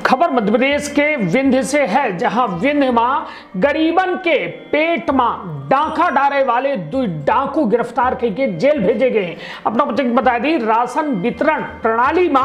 खबर मध्य प्रदेश के विंध्य से है, जहां विंध्य मां गरीबन के पेट में डाका डाले वाले दो डाकू गिरफ्तार करके जेल भेजे गए हैं। अपना बता दी, राशन वितरण प्रणाली में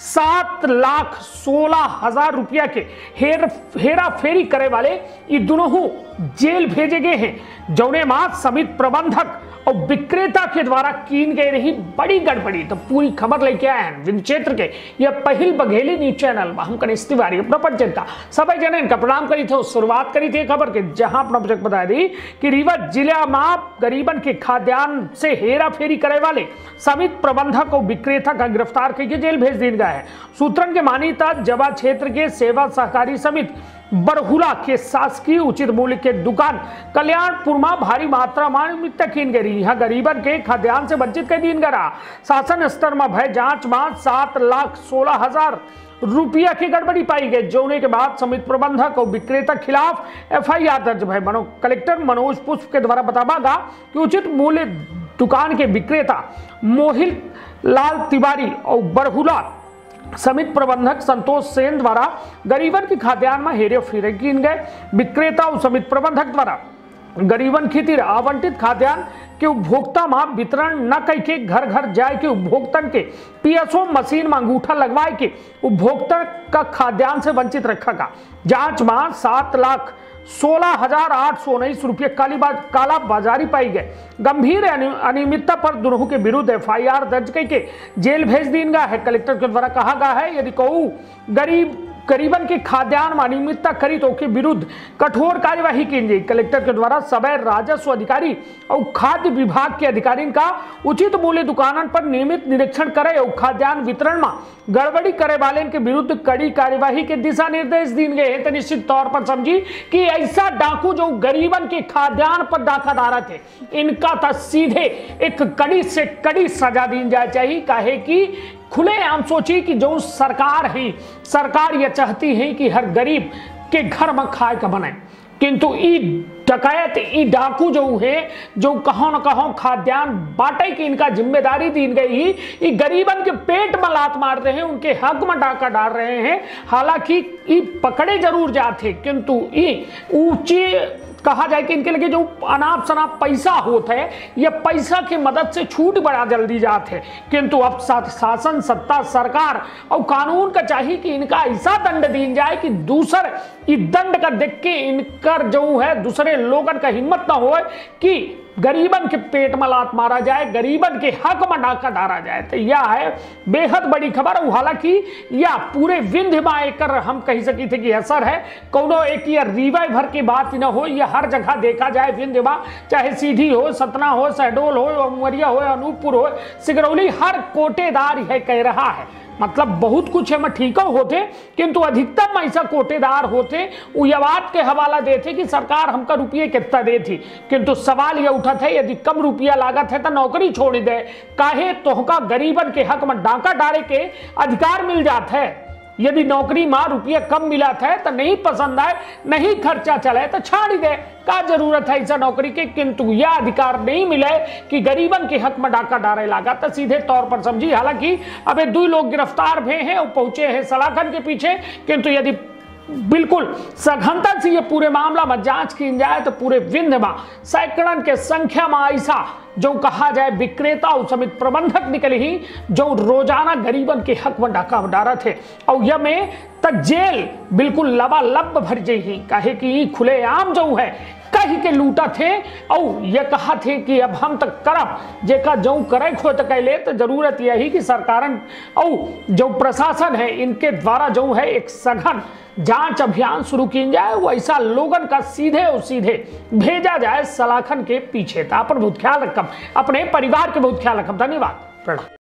7,16,000 रुपया के हेरा फेरी करे वाले ये दोनों जेल भेजे गए हैं। जौने मां समिति प्रबंधक और विक्रेता के द्वारा कीन गई रही बड़ी गड़बड़ी। तो पूरी खबर लेके आए हैं विंध्य क्षेत्र के यह पहल बघेली न्यूज चैनल में। हम कनिष्ठ तिवारी अपना पंचायत का सभी जने इनका प्रणाम करी थे। शुरुआत करी थी खबर के, जहां अपना बता दी कि रीवा जिला में गरीबन के खाद्यान्न से हेरा फेरी करे वाले समिति प्रबंधक और विक्रेता का गिरफ्तार करके जेल भेज दिया गया है। सूत्रन के मान्यता जवा क्षेत्र के सेवा सहकारी समिति बरहुला के शासकीय उचित मूल्य के दुकान कल्याणपुर में भारी मात्रा में कीन गई। यहाँ गरीबन के खाद्यान्न से वंचित कर दीन गया। शासन स्तर में भय जांच में 7,16,000 रुपया की गड़बड़ी पाई गई। जोने के बाद समिति प्रबंधक और विक्रेता खिलाफ FIR दर्ज है। कलेक्टर मनोज पुष्प के द्वारा बतावा कि उचित मूल्य दुकान के विक्रेता मोहित लाल तिवारी और बरहुला समिति प्रबंधक संतोष सेन द्वारा गरीबन की खाद्यान्न में हेरे फेरे कीन गए। विक्रेता और समिति प्रबंधक द्वारा गरीबन खातिर आवंटित खाद्यान्न के उपभोक्ता में वितरण न करके घर घर जाए के उपभोक्तन के PSO मशीन में अंगूठा लगवाए के उपभोक्ता का खाद्यान्न से वंचित रखा का। जांच में 7,16,819 रुपये काला बाजारी पाई गए। गंभीर अनियमितता पर दोनों के विरुद्ध FIR दर्ज करके जेल भेज दी गया है। कलेक्टर के द्वारा कहा गया है, यदि कहूँ गरीबन के खाद्यान्न में अनियमितता करी तो उसके विरुद्ध कठोर कार्यवाही की जाएगी। कलेक्टर के द्वारा सबै राजस्व अधिकारी और खाद्य विभाग के अधिकारी का उचित मूल्य दुकानन पर नियमित निरीक्षण करे और खाद्यान्न वितरण में गड़बड़ी करे वाले के विरुद्ध कड़ी कार्यवाही के दिशा निर्देश दिए गए हैं। तो निश्चित तौर पर समझी कि ऐसा डाकू जो गरीबन के खाद्यान्न पर डाका डारा थे, इनका तो सीधे एक कड़ी से कड़ी सजा दी जाए चाहिए। काहे कि खुलेआम सोची कि जो सरकार यह चाहती है कि हर गरीब के घर में खाए का बने, किंतु ई डकैत ई डाकू जो है, जो कहो न कहो खाद्यान्न बांटे की इनका जिम्मेदारी दी गई ही, ये गरीबन के पेट में लात मार रहे हैं, उनके हक में डाका डाल रहे हैं। हालांकि ये पकड़े जरूर जाते, किंतु ये ऊंचे कहा जाए कि इनके लगे जो अनाप शनाप पैसा होता है, यह पैसा की मदद से छूट बड़ा जल्दी जाते हैं। किंतु अब शासन सत्ता सरकार और कानून का चाहिए कि इनका ऐसा दंड दी जाए कि दूसर इस दंड का देख के इनकर जो है दूसरे लोगन का हिम्मत ना हो कि गरीबन के पेट में लात मारा जाए, गरीबन के हक में डाका डाला जाए। तो यह है बेहद बड़ी खबर। हालांकि यह पूरे विंध्य में एक हम कह सकी थे कि असर है, कोनो एक रीवा भर की बात न हो, यह हर जगह देखा जाए विंध्य में, चाहे सीधी हो, सतना हो, शहडोल हो, उमरिया हो, अनूपपुर हो, सिगरौली, हर कोटेदार यह कह रहा है। मतलब बहुत कुछ है ठीक होते, किंतु अधिकतम ऐसा कोटेदार होते वो यह बात के हवाला देते कि सरकार हमका रुपये कितना देती। किंतु सवाल यह उठा था, यदि कम रुपया लागत है तो नौकरी छोड़ दे, काहे तोहका गरीबन के हक में डाका डाले के अधिकार मिल जाता है। यदि नौकरी में रुपया कम मिला था तो नहीं पसंद आए, नहीं खर्चा चले तो छाड़ दे, का जरूरत है ऐसा नौकरी के। किंतु यह अधिकार नहीं मिले कि गरीबन के हक में डाका डाले लागा, तो सीधे तौर पर समझी। हालांकि अब 2 लोग गिरफ्तार हुए हैं और पहुंचे हैं सलाखन के पीछे, किंतु यदि बिल्कुल सघनता से ये पूरे मामला में जांच की जाए तो पूरे विंध्य में सैकड़न के संख्या में ऐसा जो कहा जाए विक्रेता और समिति प्रबंधक निकले ही जो रोजाना गरीबन के हक में डाका डारा थे, और यह में तक जेल बिल्कुल लबालब भर जाही। कहे कि खुलेआम जो है कही के लूटा थे और ये कहा थे कि अब हम तक करब जेका जो करे खो तो कहले। तो जरूरत यही कि सरकारन और जो प्रशासन है इनके द्वारा जो है एक सघन जांच अभियान शुरू की जाए, वो ऐसा लोगन का सीधे और सीधे भेजा जाए सलाखन के पीछे। था पर बहुत ख्याल रखम, अपने परिवार के बहुत ख्याल रखम। धन्यवाद।